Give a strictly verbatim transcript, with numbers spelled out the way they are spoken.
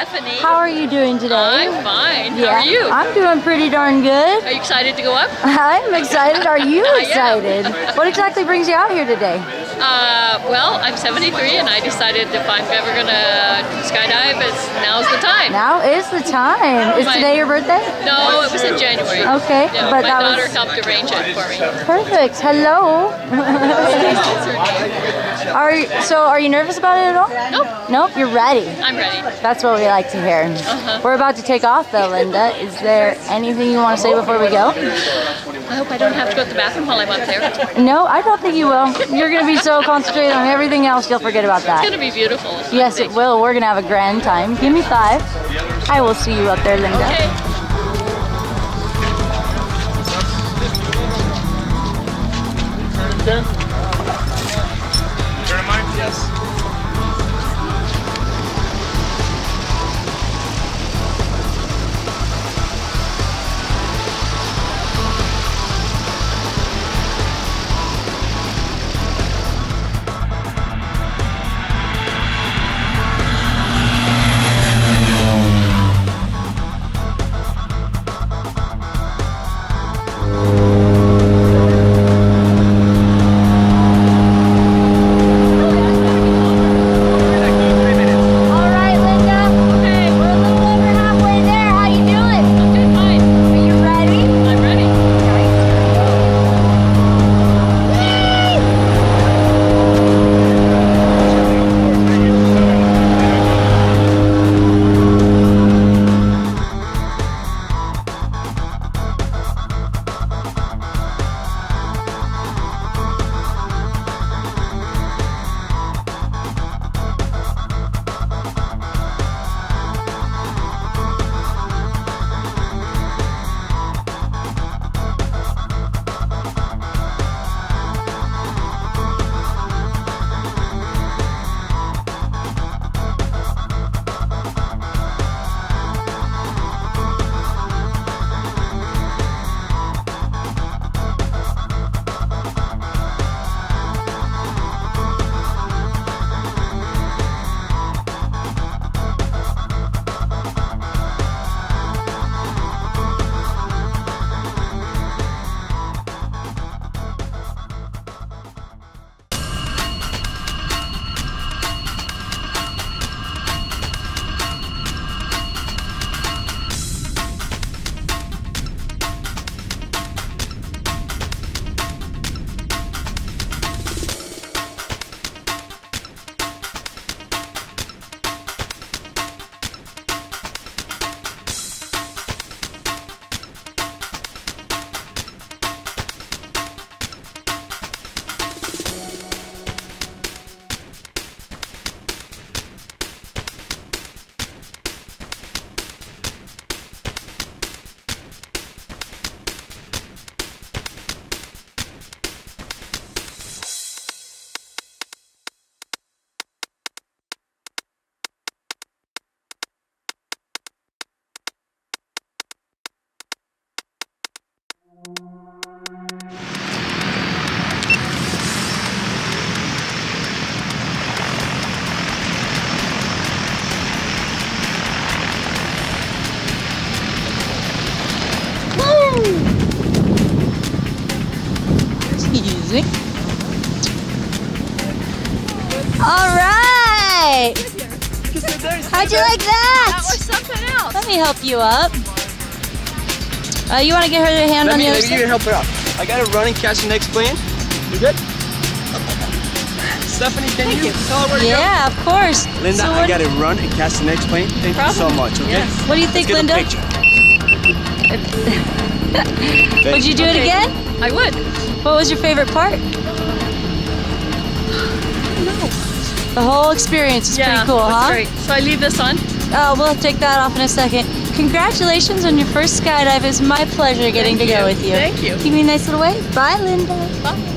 Stephanie. How are you doing today? I'm fine. Yeah. How are you? I'm doing pretty darn good. Are you excited to go up? I'm excited. Are you excited? What exactly brings you out here today? Uh, well, I'm seventy-three and I decided if I'm ever going to skydive, it's, now's the time. Now is the time. Is My, today your birthday? No, it was in January. Okay. Yeah, but my that daughter was... helped arrange it for me. Perfect. Hello. Are you, so are you nervous about it at all? Nope. Nope, you're ready. I'm ready. That's what we like to hear. Uh-huh. We're about to take off though, Linda. Is there anything you want to say before we go? I hope I don't have to go to the bathroom while I'm up there. No, I don't think you will. You're going to be so concentrated on everything else, you'll forget about that. It's going to be beautiful. Yes, it will. We're going to have a grand time. Give me five. I will see you up there, Linda. Okay. Turn Turn mine? Yes. Easy. All right. How'd you like that? That was something else. Let me help you up. Uh, you want to get her a hand Let on me, the other let me side? help her out. I gotta run and catch the next plane. You good? Stephanie, can you, you tell her where to go? Yeah, of course. Linda, so I gotta run and catch the next plane. Thank Problem. you so much, okay? Yes. What do you think, Let's get Linda? a picture. Would you do Okay. it again? I would. What was your favorite part? No. The whole experience is Yeah, pretty cool, that's huh? great. So I leave this on? Oh, we'll take that off in a second. Congratulations on your first skydive. It's my pleasure getting Thank to go you. with you. Thank you. Give me a nice little wave. Bye, Linda. Bye.